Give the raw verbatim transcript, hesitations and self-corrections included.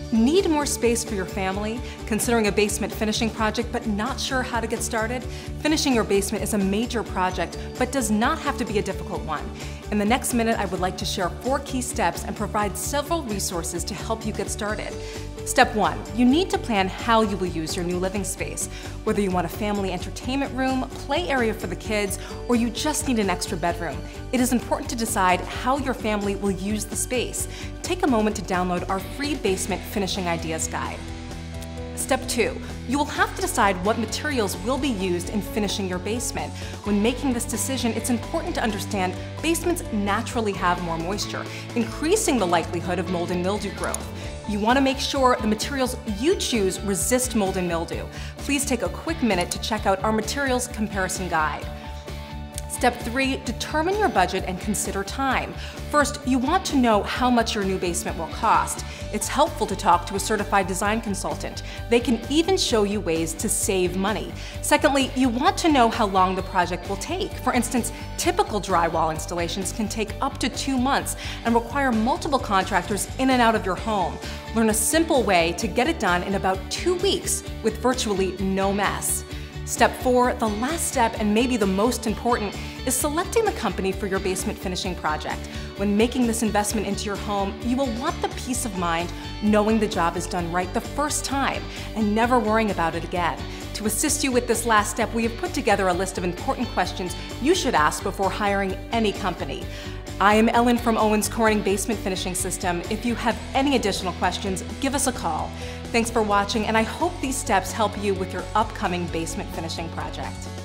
Need more space for your family? Considering a basement finishing project but not sure how to get started? Finishing your basement is a major project but does not have to be a difficult one. In the next minute, I would like to share four key steps and provide several resources to help you get started. Step one, you need to plan how you will use your new living space. Whether you want a family entertainment room, play area for the kids, or you just need an extra bedroom, it is important to decide how your family will use the space. Take a moment to download our free basement finishing ideas guide. Step two, you will have to decide what materials will be used in finishing your basement. When making this decision, it's important to understand basements naturally have more moisture, increasing the likelihood of mold and mildew growth. You want to make sure the materials you choose resist mold and mildew. Please take a quick minute to check out our materials comparison guide. Step three, determine your budget and consider time. First, you want to know how much your new basement will cost. It's helpful to talk to a certified design consultant. They can even show you ways to save money. Secondly, you want to know how long the project will take. For instance, typical drywall installations can take up to two months and require multiple contractors in and out of your home. Learn a simple way to get it done in about two weeks with virtually no mess. Step four, the last step and maybe the most important, is selecting the company for your basement finishing project. When making this investment into your home, you will want the peace of mind knowing the job is done right the first time and never worrying about it again. To assist you with this last step, we have put together a list of important questions you should ask before hiring any company. I am Ellen from Owens Corning Basement Finishing System. If you have any additional questions, give us a call. Thanks for watching, and I hope these steps help you with your upcoming basement finishing project.